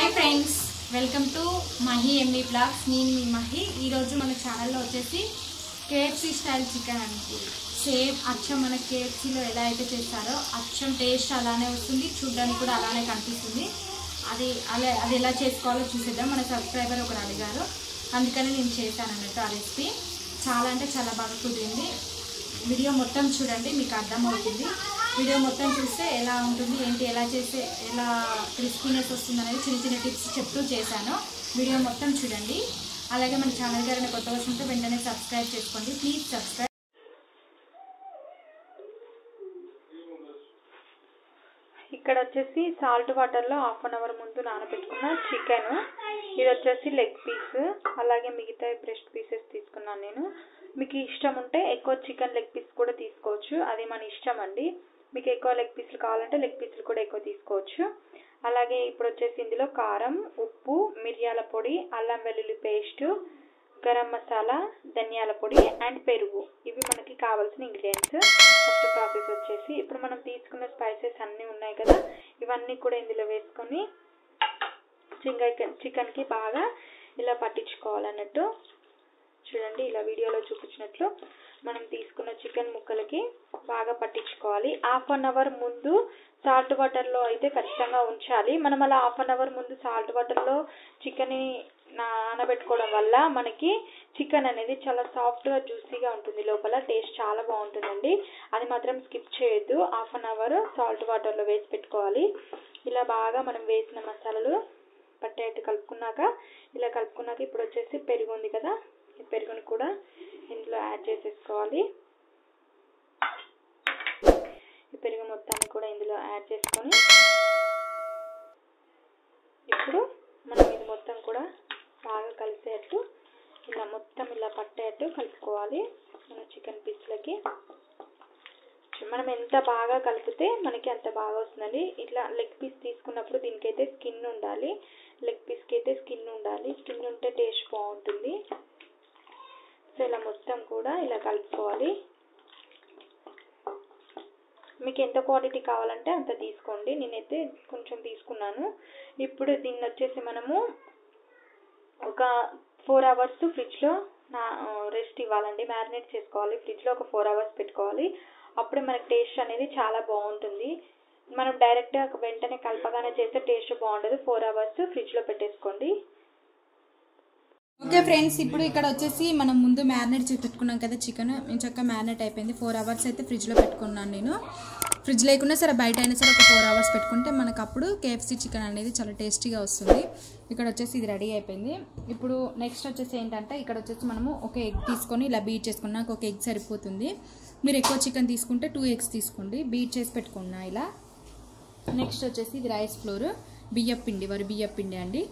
Hi friends, welcome to Mahi MV blogs. నేను మీ మహి. ఈరోజు మన ఛానల్లో వచ్చేసి కేఎఫ్సీ స్టైల్ చికెన్ అండి. సేమ్ అచ్చం మన కేఎఫ్సీలో ఎలా అయితే చేస్తారో అచ్చం టేస్ట్ అలానే వస్తుంది, చూడడానికి కూడా అలానే కనిపిస్తుంది. అది ఎలా చేసుకోవాలో చూసేద్దాం. మన సబ్స్క్రైబర్ ఒకరు అడిగారు, అందుకని నేను చేశాను అన్నట్టు. ఆ రెసిపీ చాలా అంటే చాలా బాగా కుదిరింది. వీడియో మొత్తం చూడండి, మీకు అర్థమవుతుంది. వీడియో మొత్తం చూస్తే ఎలా ఉంటుంది, ఏంటి, ఎలా చేస్తే ఎలా క్రిస్పీనెస్ వస్తుంది అనేది చిన్న చిన్న టిప్స్ చెప్తూ చేశాను. వీడియో మొత్తం చూడండి. అలాగే మన ఛానల్ గారిని కొత్తగా వస్తుంటే వెంటనే సబ్స్క్రైబ్ చేసుకోండి. Please subscribe. ఇక్కడ వచ్చేసి సాల్ట్ వాటర్లో హాఫ్ అన్ అవర్ ముందు నానబెట్టుకున్న చికెన్. ఇది వచ్చేసి లెగ్ పీస్, అలాగే మిగతా బ్రెస్ట్ పీసెస్ తీసుకున్నాను నేను. మీకు ఇష్టం ఉంటే ఎక్కువ చికెన్ లెగ్ పీస్ కూడా తీసుకోవచ్చు, అది మన ఇష్టం అండి. మీకు ఎక్కువ లెగ్ పీసులు కావాలంటే లెగ్ పీసులు కూడా ఎక్కువ తీసుకోవచ్చు. అలాగే ఇప్పుడు వచ్చేసి ఇందులో కారం, ఉప్పు, మిరియాల పొడి, అల్లం వెల్లుల్లి పేస్టు, గరం మసాలా, ధనియాల పొడి అండ్ పెరుగు, ఇవి మనకి కావాల్సిన ఇంగ్రీడియంట్స్. ఫస్ట్ ప్రాసెస్ వచ్చేసి ఇప్పుడు మనం తీసుకున్న స్పైసెస్ అన్నీ ఉన్నాయి కదా, ఇవన్నీ కూడా ఇందులో వేసుకొని చికెన్కి బాగా ఇలా పట్టించుకోవాలన్నట్టు. చూడండి, ఇలా వీడియోలో చూపించినట్లు మనం తీసుకున్న చికెన్ ముక్కలకి బాగా పట్టించుకోవాలి. హాఫ్ అన్ అవర్ ముందు సాల్ట్ వాటర్లో అయితే ఖచ్చితంగా ఉంచాలి. మనం అలా హాఫ్ అన్ అవర్ ముందు సాల్ట్ వాటర్లో చికెన్ని నానబెట్టుకోవడం వల్ల మనకి చికెన్ అనేది చాలా సాఫ్ట్గా జ్యూసీగా ఉంటుంది, లోపల టేస్ట్ చాలా బాగుంటుందండి. అది మాత్రం స్కిప్ చేయొద్దు. హాఫ్ అన్ అవర్ సాల్ట్ వాటర్లో వేసి పెట్టుకోవాలి. ఇలా బాగా మనం వేసిన మసాలాలు పట్టేట్టు కలుపుకున్నాక ఇప్పుడు వచ్చేసి పెరుగు ఉంది కదా, ఈ పెరుగుని కూడా ఇందులో యాడ్ చేసేసుకోవాలి. ఈ పెరుగు మొత్తాన్ని కూడా ఇందులో యాడ్ చేసుకొని ఇప్పుడు మనం ఇది మొత్తం కూడా బాగా కలిసేట్టు ఇలా మొత్తం ఇలా పట్టేట్టు కలుపుకోవాలి. మన చికెన్ పీస్లకి మనం ఎంత బాగా కలిపితే మనకి అంత బాగా వస్తుందండి. ఇట్లా లెగ్ పీస్ తీసుకున్నప్పుడు దీనికైతే స్కిన్ ఉండాలి, లెగ్ పీస్కి అయితే స్కిన్ ఉండాలి. స్కిన్ ఉంటే టేస్ట్ బాగుంటుంది. సో ఇలా మొత్తం కూడా ఇలా కలుపుకోవాలి. మీకు ఎంత క్వాంటిటీ కావాలంటే అంత తీసుకోండి, నేనైతే కొంచెం తీసుకున్నాను. ఇప్పుడు దీన్ని వచ్చేసి మనము ఒక 4 అవర్స్ ఫ్రిడ్జ్లో రెస్ట్ ఇవ్వాలండి, మ్యారినేట్ చేసుకోవాలి. ఫ్రిడ్జ్లో ఒక 4 అవర్స్ పెట్టుకోవాలి. అప్పుడే మనకి టేస్ట్ అనేది చాలా బాగుంటుంది. మనం డైరెక్ట్గా వెంటనే కలపగానే చేస్తే టేస్ట్ బాగుండదు. 4 అవర్స్ ఫ్రిడ్జ్లో పెట్టేసుకోండి. ఓకే ఫ్రెండ్స్, ఇప్పుడు ఇక్కడ వచ్చేసి మనం ముందు మ్యారినేట్ చేసి పెట్టుకున్నాం కదా చికెన్, చక్కగా మ్యారినేట్ అయిపోయింది. 4 అవర్స్ అయితే ఫ్రిడ్జ్లో పెట్టుకున్నాను నేను. ఫ్రిడ్జ్ లేకున్నా సరే బయట అయినా సరే ఒక 4 అవర్స్ పెట్టుకుంటే మనకు అప్పుడు కేఎఫ్సీ చికెన్ అనేది చాలా టేస్టీగా వస్తుంది. ఇక్కడ వచ్చేసి ఇది రెడీ అయిపోయింది. ఇప్పుడు నెక్స్ట్ వచ్చేసి ఏంటంటే ఇక్కడ వచ్చేసి మనము ఒక ఎగ్ తీసుకొని ఇలా బీట్ చేసుకుని, నాకు ఒక ఎగ్ సరిపోతుంది. మీరు ఎక్కువ చికెన్ తీసుకుంటే 2 ఎగ్స్ తీసుకోండి, బీట్ చేసి పెట్టుకున్నా ఇలా. నెక్స్ట్ వచ్చేసి ఇది రైస్ ఫ్లోర్, వరి బియ్యపు పిండి అండి.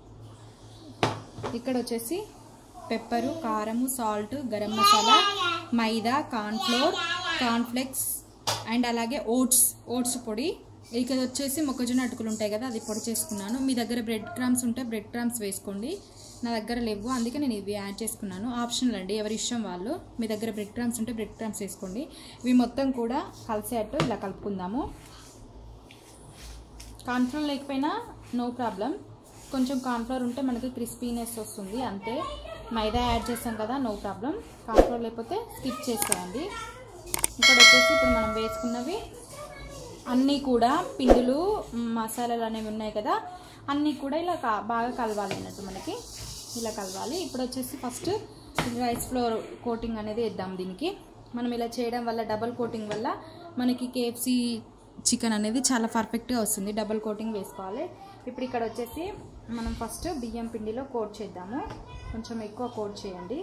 ఇక్కడ వచ్చేసి పెప్పరు, కారము, salt, garam masala, maida, cornflakes and అలాగే ఓట్స్ పొడి. ఇక్కడ వచ్చేసి మొక్కజొన్న అటుకులు ఉంటాయి కదా, అది పొడి చేసుకున్నాను. మీ దగ్గర బ్రెడ్ క్రమ్స్ ఉంటే బ్రెడ్ క్రమ్స్ వేసుకోండి, నా దగ్గర లేవు అందుకే నేను ఇవి యాడ్ చేసుకున్నాను. ఆప్షనల్ అండి, ఎవరి ఇష్టం వాళ్ళు. మీ దగ్గర బ్రెడ్ క్రమ్స్ ఉంటే బ్రెడ్ క్రమ్స్ వేసుకోండి. ఇవి మొత్తం కూడా కలిసేట్టు ఇలా కలుపుకుందాము. కార్న్ఫ్లోర్ లేకపోయినా నో ప్రాబ్లం, కొంచెం కార్న్ఫ్లోర్ ఉంటే మనకి క్రిస్పీనెస్ వస్తుంది అంతే. మైదా యాడ్ చేస్తాం కదా, నో ప్రాబ్లం. కార్న్ఫ్లోర్ లేకపోతే స్కిప్ చేసేయండి. ఇక్కడ వచ్చేసి ఇప్పుడు మనం వేసుకున్నవి అన్నీ కూడా పిండిలు, మసాలాలు అనేవి ఉన్నాయి కదా, అన్నీ కూడా ఇలా బాగా కలవాలి అన్నట్టు, మనకి ఇలా కలవాలి. ఇప్పుడు వచ్చేసి ఫస్ట్ రైస్ ఫ్లోర్ కోటింగ్ అనేది వేద్దాం దీనికి. మనం ఇలా చేయడం వల్ల, డబల్ కోటింగ్ వల్ల మనకి కేఎఫ్సీ చికెన్ అనేది చాలా పర్ఫెక్ట్గా వస్తుంది. డబల్ కోటింగ్ వేసుకోవాలి. ఇప్పుడు ఇక్కడ వచ్చేసి మనం ఫస్ట్ బియ్యం పిండిలో కోట్ చేద్దాము. కొంచెం ఎక్కువ కోట్ చేయండి.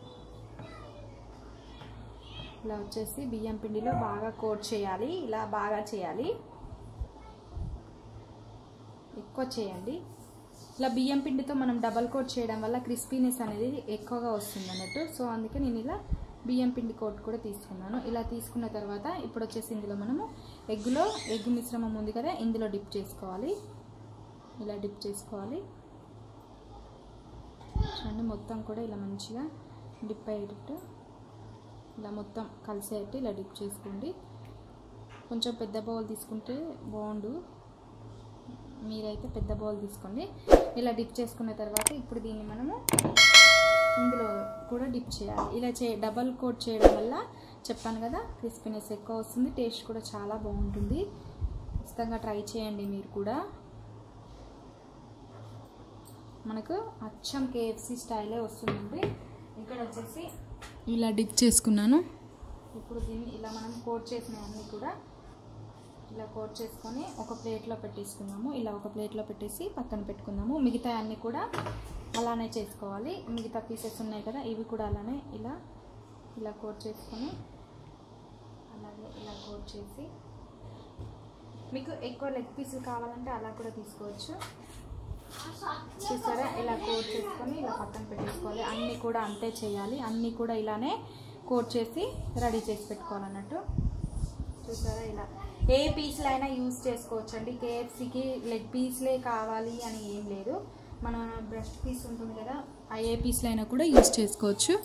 ఇలా వచ్చేసి బియ్యం పిండిలో బాగా కోట్ చేయాలి, ఇలా బాగా చేయాలి, ఎక్కువ చేయండి. ఇలా బియ్యం పిండితో మనం డబల్ కోట్ చేయడం వల్ల క్రిస్పీనెస్ అనేది ఎక్కువగా వస్తుంది అన్నట్టు. సో అందుకే నేను ఇలా బియ్యం పిండి కోట్ కూడా తీసుకున్నాను. ఇలా తీసుకున్న తర్వాత ఇప్పుడు వచ్చేసి ఇందులో మనము ఎగ్ మిశ్రమం ఉంది కదా, ఇందులో డిప్ చేసుకోవాలి. ఇలా డిప్ చేసుకోవాలి. చూడండి, మొత్తం కూడా ఇలా మంచిగా డిప్ అయ్యేటట్టు ఇలా మొత్తం కలిసేట్టు ఇలా డిప్ చేసుకోండి. కొంచెం పెద్ద బౌల్ తీసుకుంటే బాగుండు, మీరైతే పెద్ద బౌల్ తీసుకోండి. ఇలా డిప్ చేసుకున్న తర్వాత ఇప్పుడు దీన్ని మనము ఇందులో కూడా డిప్ చేయాలి. ఇలా డబల్ కోట్ చేయడం వల్ల చెప్పాను కదా క్రిస్పీనెస్ ఎక్కువ వస్తుంది, టేస్ట్ కూడా చాలా బాగుంటుంది. ఖచ్చితంగా ట్రై చేయండి మీరు కూడా. మనకు అచ్చం కేఎఫ్సి స్టైలే వస్తుందండి. ఇక్కడ వచ్చేసి ఇలా డిప్ చేసుకున్నాను. ఇప్పుడు దీన్ని ఇలా మనం కోట్ చేసిన అన్నీ కూడా ఇలా కోట్ చేసుకొని ఒక ప్లేట్లో పెట్టేసుకుందాము. ఇలా ఒక ప్లేట్లో పెట్టేసి పక్కన పెట్టుకుందాము. మిగతా అన్నీ కూడా అలానే చేసుకోవాలి. మిగతా పీసెస్ ఉన్నాయి కదా, ఇవి కూడా అలానే ఇలా కోట్ చేసుకొని అలాగే ఇలా కోట్ చేసి, మీకు ఎక్కువ లెగ్ పీసులు కావాలంటే అలా కూడా తీసుకోవచ్చు. చూసారా, ఇలా కోట్ చేసుకొని ఇలా పక్కన పెట్టేసుకోవాలి. అన్నీ కూడా అంతే చేయాలి. అన్నీ కూడా ఇలానే కోట్ చేసి రెడీ చేసి పెట్టుకోవాలన్నట్టు. చూసారా, ఇలా ఏ పీసులు అయినా యూజ్ చేసుకోవచ్చు అండి. కేఎఫ్సీకి లెగ్ పీస్లే కావాలి అని ఏం లేదు. మన బ్రెస్ట్ పీస్ ఉంటుంది కదా, ఆ ఏ పీస్లు అయినా కూడా యూజ్ చేసుకోవచ్చు.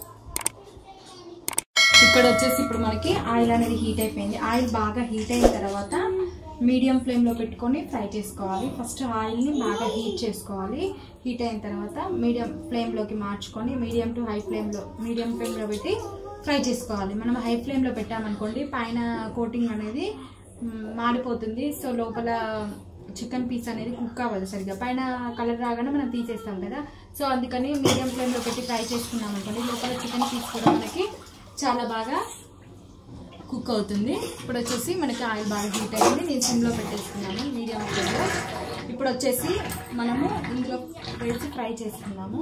ఇక్కడ వచ్చేసి ఇప్పుడు మనకి ఆయిల్ అనేది హీట్ అయిపోయింది. ఆయిల్ బాగా హీట్ అయిన తర్వాత మీడియం ఫ్లేమ్లో పెట్టుకొని ఫ్రై చేసుకోవాలి. ఫస్ట్ ఆయిల్ని బాగా హీట్ చేసుకోవాలి. హీట్ అయిన తర్వాత మీడియం ఫ్లేమ్లోకి మార్చుకొని మీడియం టు హై ఫ్లేమ్లో పెట్టి ఫ్రై చేసుకోవాలి. మనం హై ఫ్లేమ్లో పెట్టామనుకోండి పైన కోటింగ్ అనేది మాడిపోతుంది. సో లోపల చికెన్ పీస్ అనేది కుక్ అవ్వదు సరిగ్గా. పైన కలర్ రాగానే మనం తీసేస్తాం కదా, సో అందుకని మీడియం ఫ్లేమ్లో పెట్టి ఫ్రై చేసుకున్నాం అనుకోండి లోపల చికెన్ పీస్ కూడా మనకి చాలా బాగా కుక్ అవుతుంది. ఇప్పుడు వచ్చేసి మనకి ఆయిల్ బాగా హీట్ అయింది. నేను సిమ్లో పెట్టేసుకున్నాను మీడియం ఫ్లేమ్లో. ఇప్పుడు వచ్చేసి మనము ఇందులో వేసి ఫ్రై చేసుకున్నాము.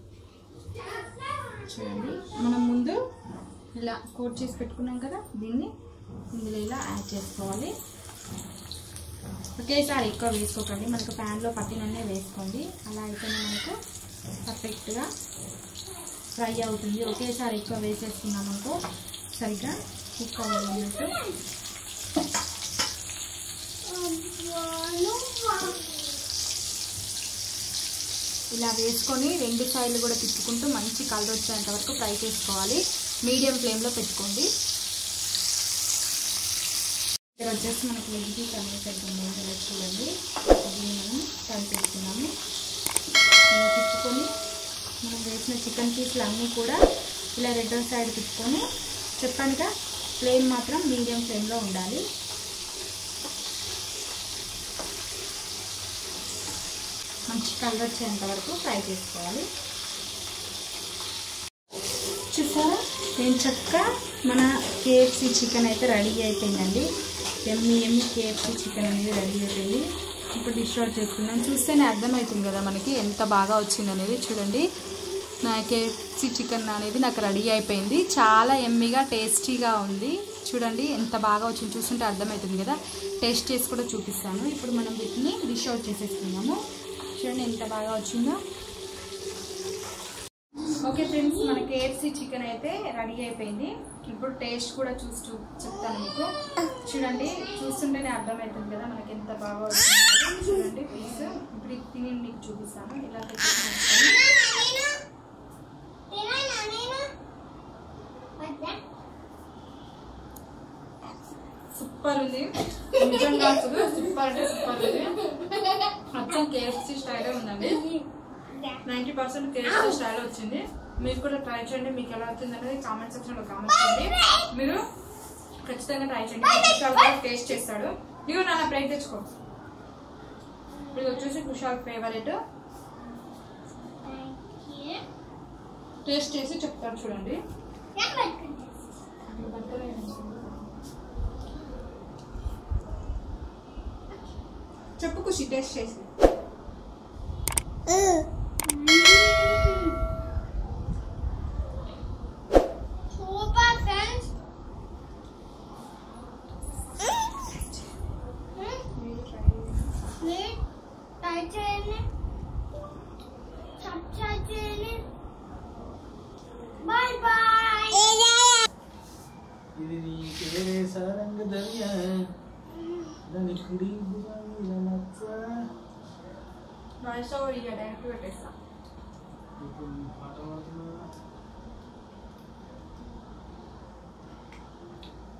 చూడండి, మనం ముందు ఇలా కోట్ చేసి పెట్టుకున్నాం కదా, దీన్ని ఇందులో ఇలా యాడ్ చేసుకోవాలి. ఒకేసారి ఎక్కువ వేసుకోకండి, మనకు ప్యాన్లో పట్టినన్నే వేసుకోండి. అలా అయితేనే మనకు పర్ఫెక్ట్గా ఫ్రై అవుతుంది. ఒకేసారి ఎక్కువ వేసేసుకున్నామనుకో సరిగ్గా కుక్ అవ్వదు. ఇలా వేసుకొని రెండు సైడ్లు కూడా తిప్పుకుంటూ మంచి కలర్ వచ్చేంత వరకు ఫ్రై చేసుకోవాలి. మీడియం ఫ్లేమ్లో పెట్టుకోండి. ఇక్కడ వచ్చేసి మనకి లెగ్ పీస్ అనేది సరిగ్గా చూడండి. దీన్ని మనం ఫ్రై చేసుకున్నాము. తిప్పుకొని మనం వేసిన చికెన్ పీసులు అన్నీ కూడా ఇలా రెండో సైడ్ తిప్పుకొని, చెప్పానుగా ఫ్లేమ్ మాత్రం మీడియం ఫ్లేమ్లో ఉండాలి. మంచి కలర్ వచ్చేంత వరకు ఫ్రై చేసుకోవాలి. చూసారా, నేను చక్కగా మన కేఎఫ్సీ చికెన్ అయితే రెడీ అయిపోయిందండి. ఎమ్మి కేఎఫ్సీ చికెన్ అనేది రెడీ అయిపోయింది. ఇప్పుడు డిష్ అవుట్ చేసుకున్నాను. చూస్తేనే అర్థమవుతుంది కదా మనకి ఎంత బాగా వచ్చింది అనేది. చూడండి, నా కేఎఫ్సీ చికెన్ అనేది నాకు రెడీ అయిపోయింది. చాలా ఎమ్మిగా టేస్టీగా ఉంది. చూడండి ఎంత బాగా వచ్చింది, చూస్తుంటే అర్థమవుతుంది కదా. టేస్ట్ చేసి కూడా చూపిస్తాను. ఇప్పుడు మనం వీటిని డిష్ అవుట్ చేసేసుకున్నాము. చూడండి ఎంత బాగా వచ్చిందో. ఓకే ఫ్రెండ్స్, మన కేఎఫ్సీ చికెన్ అయితే రెడీ అయిపోయింది. ఇప్పుడు టేస్ట్ కూడా చూసి చెప్తాను మీకు. చూడండి, చూస్తుంటేనే అర్థమవుతుంది కదా మనకి ఎంత బాగా వచ్చింది. చూడండి ప్లీజ్, ఇప్పుడు తిని మీకు చూపిస్తాను. ఇలా సూపర్ ఉంది, నిజంగా సూపర్ అంటే సూపర్ ఉంది. మొత్తం కేఎఫ్సీ స్టైలే ఉందండి. 90% కేఎఫ్సీ స్టైల్ వచ్చింది. మీరు కూడా ట్రై చేయండి. మీకు ఎలా వచ్చింది అనేది కామెంట్ సెక్షన్లో కామెంట్ చేయండి. మీరు ఖచ్చితంగా ట్రై చేయండి. కుషాల్ కూడా టేస్ట్ చేస్తాడు. ఇదిగో నాన్న ప్లేట్ తెచ్చుకో. ఇది వచ్చేసి కుషాల్ ఫేవరెట్. టేస్ట్ చేసి చెప్తారు చూడండి. చెప్పు ఖుషి, టేస్ట్ చేసి. Super friends. మీరు ట్రై చేయండి, సబ్స్క్రైబ్ చేయండి. Bye bye. ఇది నీకే సారంగ దరియా దాని కుడి బురాయిల మచ్చ. వాయిస్ ఓవర్ ఇక డైరెక్ట్ పెట్టేస్తా. ఇప్పుడు పాట పాడుతున్నా.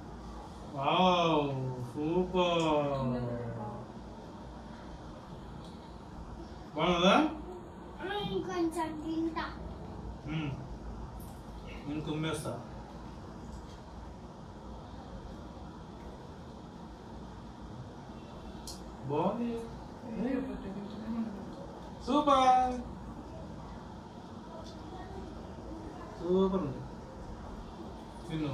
Wow super. బాగుందా ఇంకొంచెం తింటా. నేను కుమ్మేస్తా. బాగుంది. సూపర్ సూపర్ ఉంది. తిను.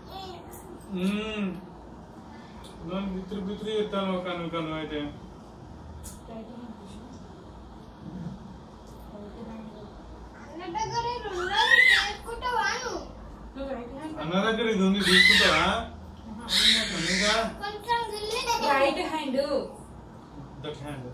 నన్ను బిత్రి బిత్రి చెప్తాను కను అయితే. అన్న దగ్గర ఇది ఉంది, తీసుకుంటావా? Right hand that hand.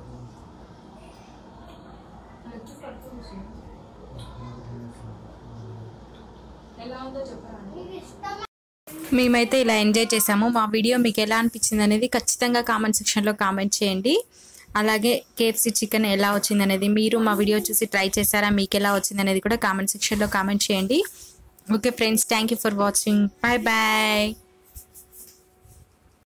ఎలా ఉందో చెప్పరా? మేమైతే ఇలా ఎంజాయ్ చేసాము. మా వీడియో మీకు ఎలా అనిపించింది అనేది ఖచ్చితంగా కామెంట్ సెక్షన్లో కామెంట్ చేయండి. అలాగే కేఎఫ్సీ చికెన్ ఎలా వచ్చింది అనేది మీరు మా వీడియో చూసి ట్రై చేశారా, మీకు ఎలా వచ్చింది అనేది కూడా కామెంట్ సెక్షన్లో కామెంట్ చేయండి. Okay friends, thank you for watching. Bye bye.